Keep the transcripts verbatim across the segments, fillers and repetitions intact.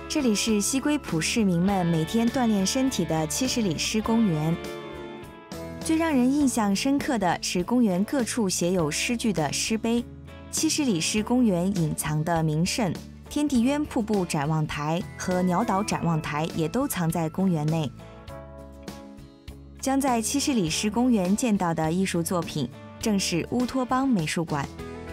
这里是西归浦市民们每天锻炼身体的七十里诗公园。最让人印象深刻的是公园各处写有诗句的诗碑。七十里诗公园隐藏的名胜天地渊瀑布展望台和鸟岛展望台也都藏在公园内。将在七十里诗公园见到的艺术作品正是乌托邦美术馆。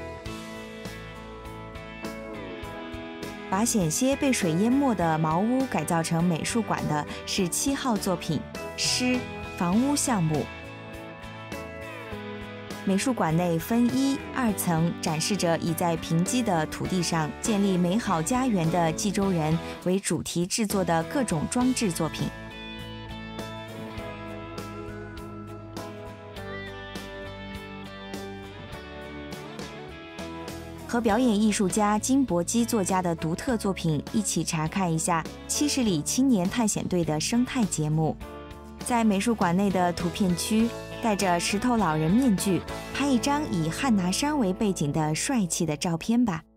把险些被水淹没的茅屋改造成美术馆的是七号作品诗房屋项目。美术馆内分一、二层，展示着以在贫瘠的土地上建立美好家园的冀州人为主题制作的各种装置作品。和表演艺术家金伯基作家的独特作品一起查看一下七十里青年探险队的生态节目。在美术馆内的图片区，戴着石头老人面具，拍一张以汉拿山为背景的帅气的照片吧。